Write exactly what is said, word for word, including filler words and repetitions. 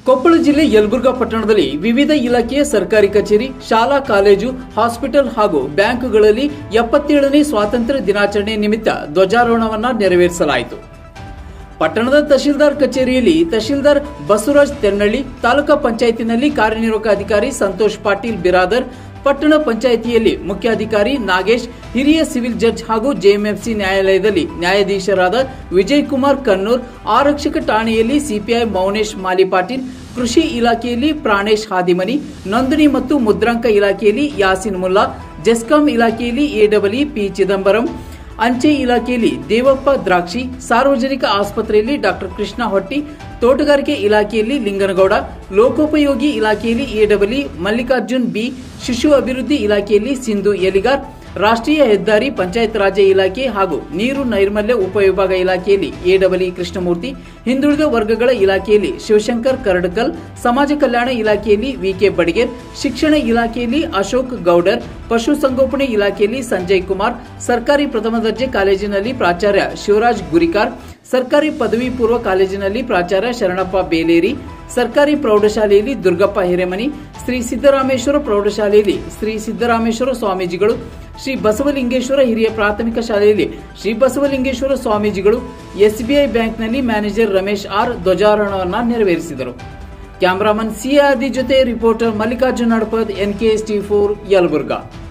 ಕೊಪ್ಪಳ ಜಿಲ್ಲೆ ಯಲಬುರ್ಗಾ ಪಟ್ಟಣದಲ್ಲಿ ವಿವಿಧ ಇಲಾಖೆಯ ಸರ್ಕಾರಿ ಕಚೇರಿ, ಶಾಲಾ ಕಾಲೇಜು, ಹಾಸ್ಪಿಟಲ್ ಹಾಗೂ ಬ್ಯಾಂಕ್ಗಳಲ್ಲಿ ಎಪ್ಪತ್ತೇಳನೇ ಸ್ವಾತಂತ್ರ್ಯ ದಿನಾಚರಣೆ ನಿಮಿತ್ತ ಧ್ವಜಾರೋಹಣವನ್ನು ನೆರವೇರಿಸಲಾಯಿತು. ಪಟ್ಟಣದ ತಹಶೀಲ್ದಾರ್ ಕಚೇರಿಯಲ್ಲಿ ತಹಶೀಲ್ದಾರ್ ಬಸವರಾಜ್ ತೆನ್ನಳ್ಳಿ, ತಾಲೂಕಾ ಪಂಚಾಯತಿನಲ್ಲಿ ಕಾರ್ಯನಿರ್ವಾಹಕ ಅಧಿಕಾರಿ ಸಂತೋಷ್ ಪಾಟೀಲ್ ಬಿರಾದರ್, ಪಟ್ಟಣ ಪಂಚಾಯಿತಿಯಲ್ಲಿ ಮುಖ್ಯಾಧಿಕಾರಿ ನಾಗೇಶ್, ಹಿರಿಯ ಸಿವಿಲ್ ಜಡ್ಜ್ ಹಾಗೂ ಜೆಎಂಎಫ್ಸಿ ನ್ಯಾಯಾಲಯದಲ್ಲಿ ನ್ಯಾಯಾಧೀಶರಾದ ವಿಜಯ್ ಕುಮಾರ್ ಕನ್ನೂರ್, ಆರಕ್ಷಕ ಠಾಣೆಯಲ್ಲಿ ಸಿಪಿಐ ಮೌನೇಶ್ ಮಾಲಿಪಾಟೀಲ್, ಕೃಷಿ ಇಲಾಖೆಯಲ್ಲಿ ಪ್ರಾಣೇಶ್ ಹಾದಿಮನಿ, ನೋಂದಣಿ ಮತ್ತು ಮುದ್ರಾಂಕ ಇಲಾಖೆಯಲ್ಲಿ ಯಾಸಿನ್ ಮುಲ್ಲಾ, ಜೆಸ್ಕಾಂ ಇಲಾಖೆಯಲ್ಲಿ ಎಡಬ್ಲ್ಯೂ ಪಿ ಚಿದಂಬರಂ, ಅಂಚೆ ಇಲಾಖೆಯಲ್ಲಿ ದೇವಪ್ಪ ದ್ರಾಕ್ಷಿ, ಸಾರ್ವಜನಿಕ ಆಸ್ಪತ್ರೆಯಲ್ಲಿ ಡಾಕ್ಟರ್ ಕೃಷ್ಣ ಹೊಟ್ಟಿ, ತೋಟಗಾರಿಕೆ ಇಲಾಖೆಯಲ್ಲಿ ಲಿಂಗನಗೌಡ, ಲೋಕೋಪಯೋಗಿ ಇಲಾಖೆಯಲ್ಲಿ ಎಡಬ್ಲ್ಯೂ ಮಲ್ಲಿಕಾರ್ಜುನ್ ಬಿ, ಶಿಶು ಅಭಿವೃದ್ಧಿ ಇಲಾಖೆಯಲ್ಲಿ ಸಿಂಧು ಎಲಿಗಾರ್, ರಾಷ್ಟ್ರೀಯ ಹೆದ್ದಾರಿ ಪಂಚಾಯತ್ ರಾಜ್ ಇಲಾಖೆ ಹಾಗೂ ನೀರು ನೈರ್ಮಲ್ಯ ಉಪವಿಭಾಗ ಇಲಾಖೆಯಲ್ಲಿ ಎಡಬ್ಲ್ಯೂ ಕೃಷ್ಣಮೂರ್ತಿ, ಹಿಂದುಳಿದ ವರ್ಗಗಳ ಇಲಾಖೆಯಲ್ಲಿ ಶಿವಶಂಕರ್ ಕರಡ್ಕಲ್, ಸಮಾಜ ಕಲ್ಯಾಣ ಇಲಾಖೆಯಲ್ಲಿ ವಿಕೆ ಬಡಿಗೇರ್, ಶಿಕ್ಷಣ ಇಲಾಖೆಯಲ್ಲಿ ಅಶೋಕ್ ಗೌಡರ್, ಪಶುಸಂಗೋಪನೆ ಇಲಾಖೆಯಲ್ಲಿ ಸಂಜಯ್ ಕುಮಾರ್, ಸರ್ಕಾರಿ ಪ್ರಥಮ ದರ್ಜೆ ಕಾಲೇಜಿನಲ್ಲಿ ಪ್ರಾಚಾರ್ಯ ಶಿವರಾಜ್ ಗುರಿಕಾರ್, ಸರ್ಕಾರಿ ಪದವಿ ಪೂರ್ವ ಕಾಲೇಜಿನಲ್ಲಿ ಪ್ರಾಚಾರ್ಯ ಶರಣಪ್ಪ ಬೇಲೇರಿ, ಸರ್ಕಾರಿ ಪ್ರೌಢಶಾಲೆಯಲ್ಲಿ ದುರ್ಗಪ್ಪ ಹಿರೇಮನಿ, ಶ್ರೀ ಸಿದ್ದರಾಮೇಶ್ವರ ಪ್ರೌಢಶಾಲೆಯಲ್ಲಿ ಶ್ರೀ ಸಿದ್ದರಾಮೇಶ್ವರ ಸ್ವಾಮೀಜಿಗಳು, ಶ್ರೀ ಬಸವಲಿಂಗೇಶ್ವರ ಹಿರಿಯ ಪ್ರಾಥಮಿಕ ಶಾಲೆಯಲ್ಲಿ ಶ್ರೀ ಬಸವಲಿಂಗೇಶ್ವರ ಸ್ವಾಮೀಜಿಗಳು, ಎಸ್ಬಿಐ ಬ್ಯಾಂಕ್ನಲ್ಲಿ ಮ್ಯಾನೇಜರ್ ರಮೇಶ್ ಆರ್ ಧ್ವಜಾರೋಹಣವನ್ನು ನೆರವೇರಿಸಿದರು. ಕ್ಯಾಮರಾಮನ್ ಸಿಆದಿ ಜೊತೆ reporter Mallikarjun Hadapad, NKS T four Yelburga.